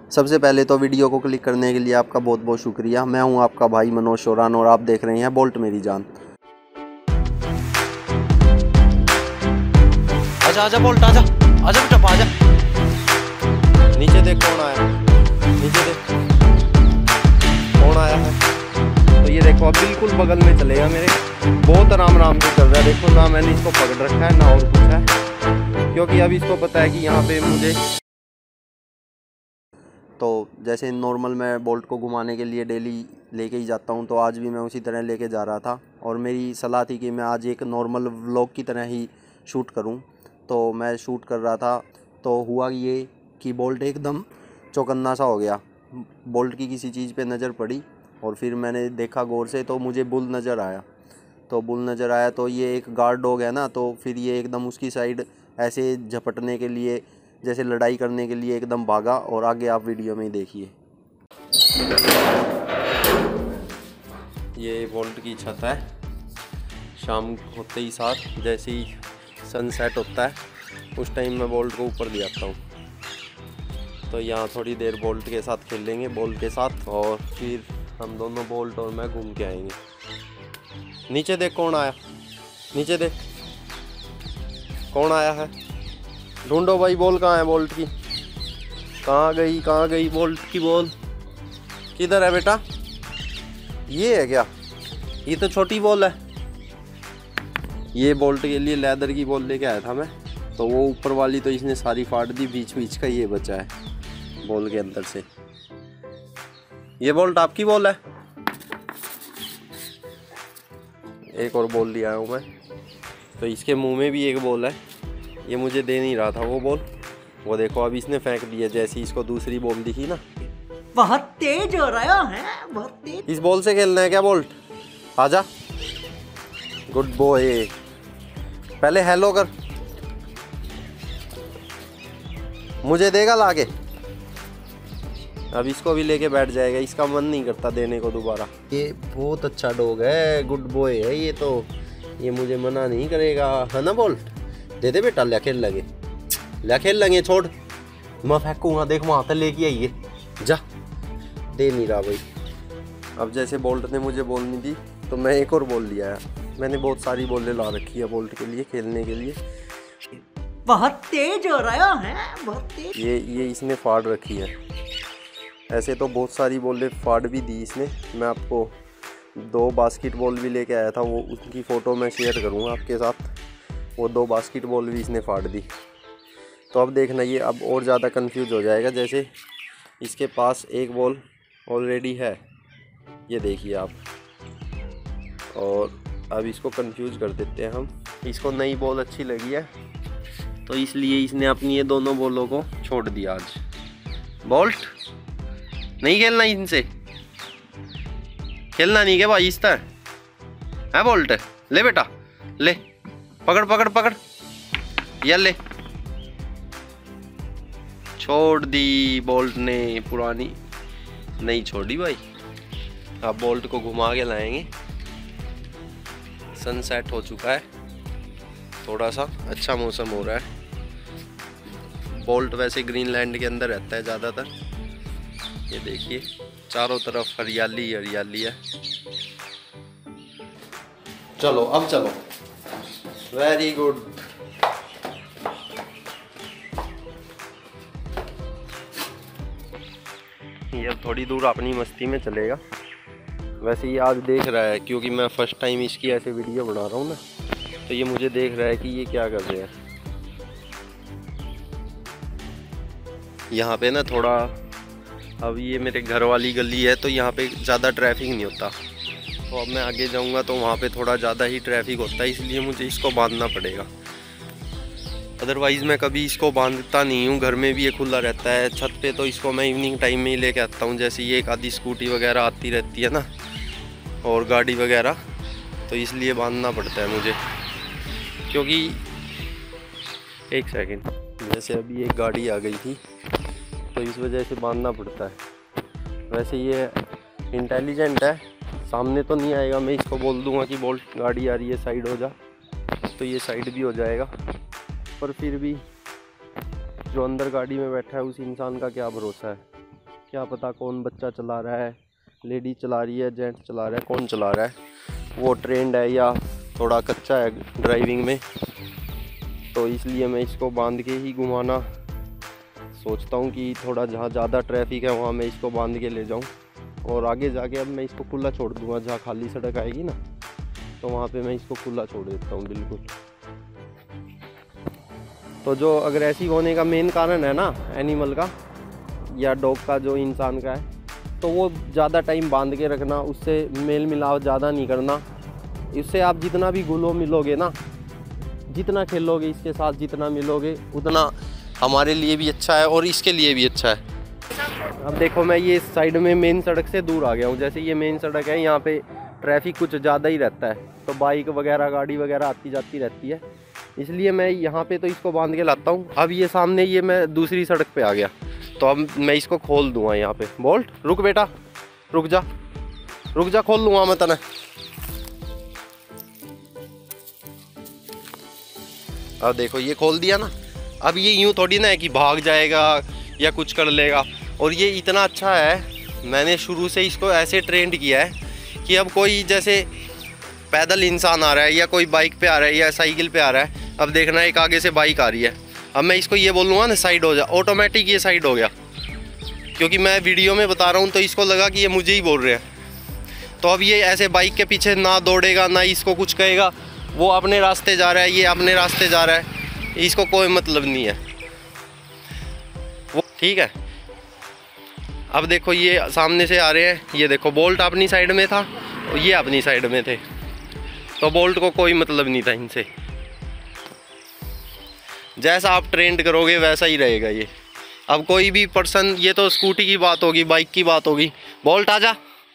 सबसे पहले तो वीडियो को क्लिक करने के लिए आपका बहुत बहुत शुक्रिया। मैं हूं आपका भाई मनोज शोरान और आप देख रहे हैं बोल्ट मेरी जान। आजा आजा बोल्ट आजा आजा बेटा आजा। नीचे देख कौन आया, नीचे देख कौन आया है। तो ये देखो अब बिल्कुल बगल में चलेगा मेरे, बहुत आराम आराम से चल रहा है। देखो ना मैंने इसको पकड़ रखा है ना और कुछ है, क्योंकि अभी इसको पता है कि यहाँ पे मुझे तो जैसे नॉर्मल मैं बोल्ट को घुमाने के लिए डेली लेके ही जाता हूँ, तो आज भी मैं उसी तरह लेके जा रहा था। और मेरी सलाह थी कि मैं आज एक नॉर्मल व्लॉग की तरह ही शूट करूँ, तो मैं शूट कर रहा था। तो हुआ ये कि बोल्ट एकदम चौकन्ना सा हो गया। बोल्ट की किसी चीज़ पे नज़र पड़ी और फिर मैंने देखा गौर से, तो मुझे बुल नज़र आया। तो ये एक गार्ड डॉग है ना, तो फिर ये एकदम उसकी साइड ऐसे झपटने के लिए, जैसे लड़ाई करने के लिए एकदम भागा। और आगे आप वीडियो में ही देखिए। ये बोल्ट की छत है। शाम होते ही साथ जैसे ही सनसेट होता है उस टाइम मैं बोल्ट को ऊपर ले आता हूँ। तो यहाँ थोड़ी देर बोल्ट के साथ खेलेंगे, बोल्ट के साथ, और फिर हम दोनों बोल्ट और मैं घूम के आएंगे। नीचे देख कौन आया, नीचे देख कौन आया है। ढूंढो भाई, बॉल कहाँ है बोल्ट की, कहाँ गई बोल्ट की बॉल, किधर है बेटा। ये है क्या, ये तो छोटी बॉल है। ये बोल्ट के लिए लेदर की बॉल लेके आया था मैं, तो वो ऊपर वाली तो इसने सारी फाड़ दी, बीच का ये बचा है बॉल के अंदर से। ये बोल्ट आपकी बॉल है। एक और बॉल लिया हूँ मैं, तो इसके मुंह में भी एक बॉल है। ये मुझे दे नहीं रहा था वो बॉल, वो देखो अभी इसने फेंक दिया जैसी इसको दूसरी बॉल दिखी ना। बहुत तेज हो रहा है, बहुत तेज। इस बॉल से खेलना है क्या बोल्ट, आजा। गुड बॉय, पहले हेलो कर, मुझे देगा लाके। अब इसको भी लेके बैठ जाएगा, इसका मन नहीं करता देने को दोबारा। ये बहुत अच्छा डॉग है, गुड बॉय है ये तो, ये मुझे मना नहीं करेगा, है ना बोल्ट। दे दे बेटा, ले खेल लगे, ले खेल लेंगे, छोड़ मैं फेंकूंगा, देख वहाँ तक लेके आइए, जा। दे नहीं रहा भाई। अब जैसे बोल्ट ने मुझे बॉल नहीं दी तो मैं एक और बॉल लिया है। मैंने बहुत सारी बॉलें ला रखी है बोल्ट के लिए, खेलने के लिए। बहुत तेज हो रहा है, बहुत तेज। ये इसने फाड़ रखी है। ऐसे तो बहुत सारी बॉलें फाड़ भी दी इसने। मैं आपको 2 बास्केटबॉल भी लेके आया था, वो उसकी फ़ोटो मैं शेयर करूँगा आपके साथ। वो 2 बास्केटबॉल भी इसने फाड़ दी। तो अब देखना, ये अब और ज़्यादा कंफ्यूज हो जाएगा। जैसे इसके पास एक बॉल ऑलरेडी है, ये देखिए आप, और अब इसको कंफ्यूज कर देते हैं हम। इसको नई बॉल अच्छी लगी है, तो इसलिए इसने अपनी ये दोनों बॉलों को छोड़ दिया आज। बोल्ट नहीं खेलना इनसे, खेलना नहीं क्या भाई, इस तरह है बोल्ट। ले बेटा ले, पकड़ या ले, छोड़ दी बोल्ट ने, पुरानी नहीं छोड़ी भाई। अब बोल्ट को घुमा के लाएंगे। सनसेट हो चुका है, थोड़ा सा अच्छा मौसम हो रहा है। बोल्ट वैसे ग्रीनलैंड के अंदर रहता है ज़्यादातर। ये देखिए चारों तरफ हरियाली हरियाली है। चलो अब चलो, वेरी गुड। ये अब थोड़ी दूर अपनी मस्ती में चलेगा। वैसे ये आज देख रहा है, क्योंकि मैं फर्स्ट टाइम इसकी ऐसे वीडियो बना रहा हूँ ना, तो ये मुझे देख रहा है कि ये क्या कर रहे हैं। यहाँ पे ना थोड़ा, अब ये मेरे घर वाली गली है, तो यहाँ पे ज़्यादा ट्रैफिक नहीं होता। तो अब मैं आगे जाऊँगा तो वहाँ पे थोड़ा ज़्यादा ही ट्रैफिक होता है, इसलिए मुझे इसको बांधना पड़ेगा। अदरवाइज़ मैं कभी इसको बांधता नहीं हूँ, घर में भी ये खुला रहता है। छत पे तो इसको मैं इवनिंग टाइम में ही लेके आता हूँ, जैसे ये एक आधी स्कूटी वगैरह आती रहती है ना, और गाड़ी वगैरह, तो इसलिए बांधना पड़ता है मुझे। क्योंकि एक सेकंड, जैसे अभी एक गाड़ी आ गई थी, तो इस वजह से बांधना पड़ता है। वैसे ये इंटेलिजेंट है, सामने तो नहीं आएगा, मैं इसको बोल दूंगा कि बोल्ट गाड़ी आ रही है साइड हो जा, तो ये साइड भी हो जाएगा। पर फिर भी जो अंदर गाड़ी में बैठा है उस इंसान का क्या भरोसा है। क्या पता कौन बच्चा चला रहा है, लेडी चला रही है, जेंट्स चला रहा है, कौन चला रहा है, वो ट्रेंड है या थोड़ा कच्चा है ड्राइविंग में। तो इसलिए मैं इसको बांध के ही घुमाना सोचता हूँ कि थोड़ा जहाँ ज़्यादा ट्रैफिक है वहाँ मैं इसको बांध के ले जाऊँ, और आगे जाके अब मैं इसको खुला छोड़ दूँगा। जहाँ खाली सड़क आएगी ना तो वहाँ पे मैं इसको खुला छोड़ देता हूँ बिल्कुल। तो जो अग्रेसिव होने का मेन कारण है ना एनिमल का या डॉग का, जो इंसान का है, तो वो ज़्यादा टाइम बांध के रखना, उससे मेल मिलाप ज़्यादा नहीं करना। इससे आप जितना भी घुलो मिलोगे ना, जितना खेलोगे इसके साथ, जितना मिलोगे, उतना हमारे लिए भी अच्छा है और इसके लिए भी अच्छा है। अब देखो मैं ये साइड में मेन सड़क से दूर आ गया हूँ। जैसे ये मेन सड़क है, यहाँ पे ट्रैफिक कुछ ज़्यादा ही रहता है, तो बाइक वगैरह गाड़ी वगैरह आती जाती रहती है, इसलिए मैं यहाँ पे तो इसको बांध के लाता हूँ। अब ये सामने ये मैं दूसरी सड़क पे आ गया, तो अब मैं इसको खोल दूँगा यहाँ पे। बोल्ट रुक बेटा, रुक जा, खोल लूँगा मैं तने। अब देखो ये खोल दिया ना। अब ये यूँ थोड़ी ना है कि भाग जाएगा या कुछ कर लेगा, और ये इतना अच्छा है, मैंने शुरू से इसको ऐसे ट्रेंड किया है कि अब कोई जैसे पैदल इंसान आ रहा है या कोई बाइक पे आ रहा है या साइकिल पे आ रहा है, अब देखना एक आगे से बाइक आ रही है, अब मैं इसको ये बोलूँगा ना साइड हो जा, ऑटोमेटिक ये साइड हो गया, क्योंकि मैं वीडियो में बता रहा हूँ तो इसको लगा कि ये मुझे ही बोल रहे हैं। तो अब ये ऐसे बाइक के पीछे ना दौड़ेगा, ना इसको कुछ कहेगा, वो अपने रास्ते जा रहा है, ये अपने रास्ते जा रहा है, इसको कोई मतलब नहीं है वो, ठीक है। अब देखो ये सामने से आ रहे हैं, ये देखो बोल्ट अपनी साइड में था और ये अपनी साइड में थे, तो बोल्ट को कोई मतलब नहीं था इनसे। जैसा आप ट्रेंड करोगे वैसा ही रहेगा ये। अब कोई भी पर्सन, ये तो स्कूटी की बात होगी, बाइक की बात होगी, बोल्ट आजा,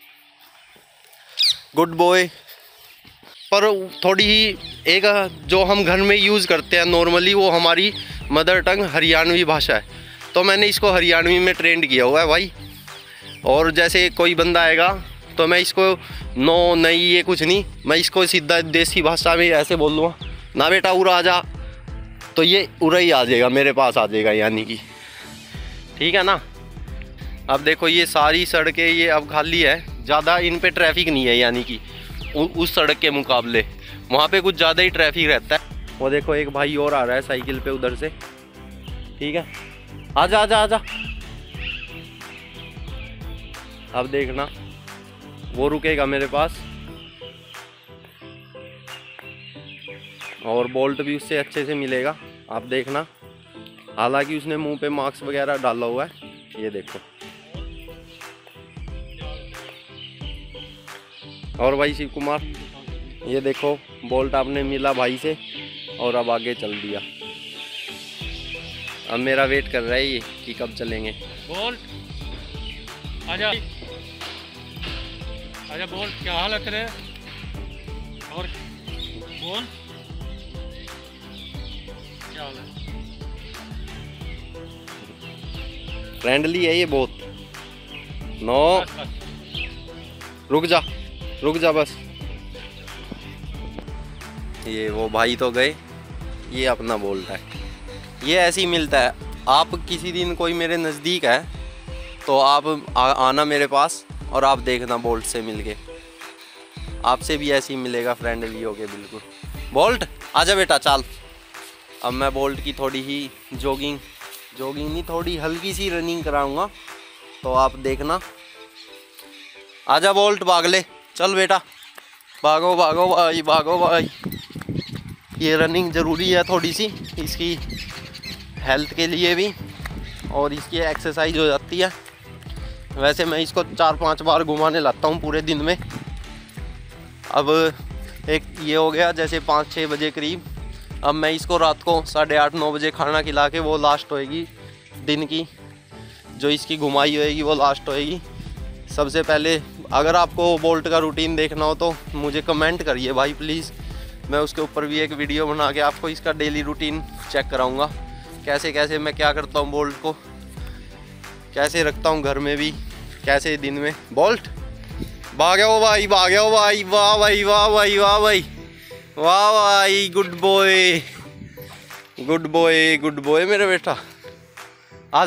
गुड बॉय। पर थोड़ी ही एक जो हम घर में यूज़ करते हैं नॉर्मली, वो हमारी मदर टंग हरियाणवी भाषा है, तो मैंने इसको हरियाणवी में ट्रेंड किया हुआ है भाई। और जैसे कोई बंदा आएगा तो मैं इसको नो नहीं ये कुछ नहीं, मैं इसको सीधा देसी भाषा में ऐसे बोल दूँगा, ना बेटा उरा आ जा, तो ये उरा ही आ जाएगा, मेरे पास आ जाएगा, यानी कि ठीक है ना। अब देखो ये सारी सड़कें ये अब खाली है, ज़्यादा इन पे ट्रैफिक नहीं है, यानी कि उस सड़क के मुकाबले वहाँ पे कुछ ज़्यादा ही ट्रैफिक रहता है। वो देखो एक भाई और आ रहा है साइकिल पे उधर से, ठीक है, आजा आजा आजा। अब देखना वो रुकेगा मेरे पास, और बोल्ट भी उससे अच्छे से मिलेगा, आप देखना। हालांकि उसने मुंह पे मास्क वगैरह डाला हुआ है, ये देखो। और भाई शिव कुमार, ये देखो बोल्ट आपने मिला भाई से और अब आगे चल दिया। अब मेरा वेट कर रहा है ये कि कब चलेंगे। बोल्ट आजा, आजा बोल्ट, क्या हाल है तेरे? और बोल, क्या हाल है? फ्रेंडली है ये बहुत। नो रुक जा बस। ये वो भाई तो गए, ये अपना बोल्ट है, ये ऐसे ही मिलता है। आप किसी दिन कोई मेरे नज़दीक है तो आप आना मेरे पास और आप देखना बोल्ट से मिलके, आपसे भी ऐसे ही मिलेगा, फ्रेंडली हो के बिल्कुल। बोल्ट आजा बेटा चल। अब मैं बोल्ट की थोड़ी ही जॉगिंग नहीं, थोड़ी हल्की सी रनिंग कराऊंगा, तो आप देखना। आजा बोल्ट, भाग ले, चल बेटा, भागो भागो भाई, भागो भाई। ये रनिंग ज़रूरी है थोड़ी सी, इसकी हेल्थ के लिए भी, और इसकी एक्सरसाइज हो जाती है। वैसे मैं इसको 4-5 बार घुमाने लाता हूँ पूरे दिन में। अब एक ये हो गया जैसे 5-6 बजे करीब, अब मैं इसको रात को 8:30-9 बजे खाना खिला के, वो लास्ट होएगी दिन की, जो इसकी घुमाई होएगी वो लास्ट होएगी। सबसे पहले अगर आपको बोल्ट का रूटीन देखना हो तो मुझे कमेंट करिए भाई प्लीज़, मैं उसके ऊपर भी एक वीडियो बना के आपको इसका डेली रूटीन चेक कराऊंगा, कैसे कैसे मैं क्या करता हूँ, बोल्ट को कैसे रखता हूँ घर में भी, कैसे दिन में। बोल्ट भागो भाई, भागो भाई, वाह भाई, वाह भाई, वाह भाई, वाह भाई, good boy, good boy, good boy मेरा बेटा, आजा।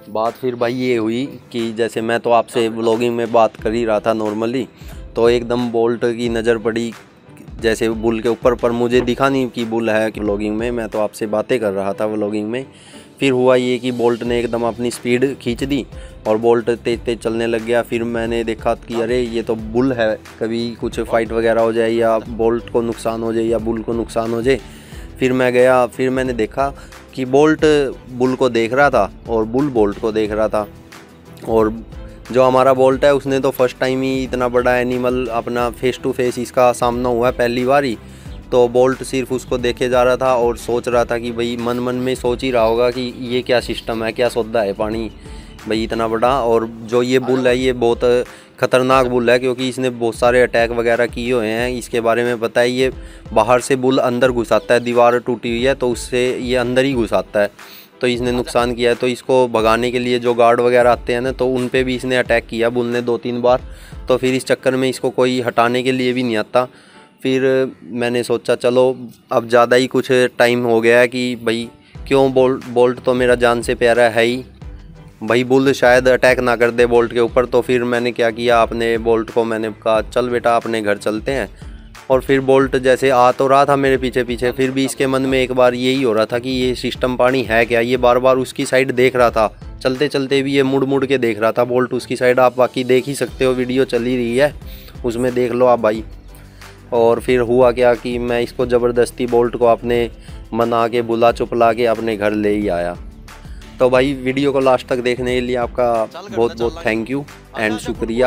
बात फिर भाई ये हुई कि जैसे मैं तो आपसे व्लॉगिंग में बात कर ही रहा था नॉर्मली, तो एकदम बोल्ट की नज़र पड़ी जैसे बुल के ऊपर, पर मुझे दिखा नहीं कि बुल है कि व्लॉगिंग में, मैं तो आपसे बातें कर रहा था व्लॉगिंग में। फिर हुआ ये कि बोल्ट ने एकदम अपनी स्पीड खींच दी और बोल्ट तेज तेज चलने लग गया। फिर मैंने देखा कि अरे ये तो बुल है, कभी कुछ फाइट वगैरह हो जाए या बोल्ट को नुकसान हो जाए या बुल को नुकसान हो जाए। फिर मैं गया, फिर मैंने देखा कि बोल्ट बुल को देख रहा था और बुल बोल्ट को देख रहा था। और जो हमारा बोल्ट है उसने तो फर्स्ट टाइम ही इतना बड़ा एनिमल अपना फेस टू फेस इसका सामना हुआ है पहली बार ही। तो बोल्ट सिर्फ उसको देखे जा रहा था और सोच रहा था कि भाई मन मन में सोच ही रहा होगा कि ये क्या सिस्टम है, क्या सौदा है पानी भाई इतना बड़ा। और जो ये बुल है ये बहुत ख़तरनाक बुल है, क्योंकि इसने बहुत सारे अटैक वगैरह किए हुए हैं। इसके बारे में पता है, ये बाहर से बुल अंदर घुस आता है, दीवार टूटी हुई है तो उससे ये अंदर ही घुस आता है, तो इसने नुकसान किया है। तो इसको भगाने के लिए जो गार्ड वगैरह आते हैं ना, तो उन पे भी इसने अटैक किया बुल ने 2-3 बार। तो फिर इस चक्कर में इसको कोई हटाने के लिए भी नहीं आता। फिर मैंने सोचा चलो अब ज़्यादा ही कुछ टाइम हो गया है कि भाई क्यों बोल्ट तो मेरा जान से प्यारा है ही, भाई बुल शायद अटैक ना कर दे बोल्ट के ऊपर। तो फिर मैंने क्या किया, अपने बोल्ट को मैंने कहा चल बेटा अपने घर चलते हैं। और फिर बोल्ट जैसे आ तो रहा था मेरे पीछे पीछे, फिर भी इसके मन में एक बार यही हो रहा था कि ये सिस्टम पानी है क्या। ये बार बार उसकी साइड देख रहा था, चलते चलते भी ये मुड़ मुड़ के देख रहा था बोल्ट उसकी साइड। आप बाकी देख ही सकते हो, वीडियो चल ही रही है उसमें, देख लो आप भाई। और फिर हुआ क्या कि मैं इसको ज़बरदस्ती बोल्ट को अपने मना के बुला चुपला के अपने घर ले ही आया। तो भाई वीडियो को लास्ट तक देखने के लिए आपका बहुत बहुत थैंक यू एंड शुक्रिया।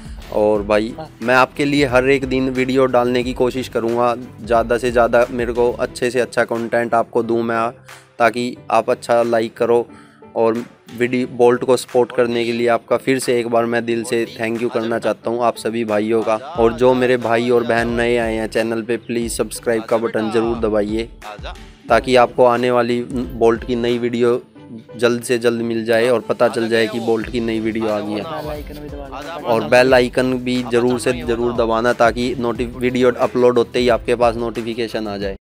और भाई मैं आपके लिए हर एक दिन वीडियो डालने की कोशिश करूँगा, ज़्यादा से ज़्यादा मेरे को अच्छे से अच्छा कंटेंट आपको दूँ मैं, ताकि आप अच्छा लाइक करो। और वीडियो बोल्ट को सपोर्ट करने के लिए आपका फिर से एक बार मैं दिल से थैंक यू करना चाहता हूँ आप सभी भाइयों का। और जो मेरे भाई और बहन नए आए हैं चैनल पे, प्लीज़ सब्सक्राइब का बटन ज़रूर दबाइए, ताकि आपको आने वाली बोल्ट की नई वीडियो जल्द से जल्द मिल जाए और पता चल जाए कि बोल्ट की नई वीडियो आ गई है। और बेल आइकन भी ज़रूर से ज़रूर दबाना, ताकि वीडियो अपलोड होते ही आपके पास नोटिफिकेशन आ जाए।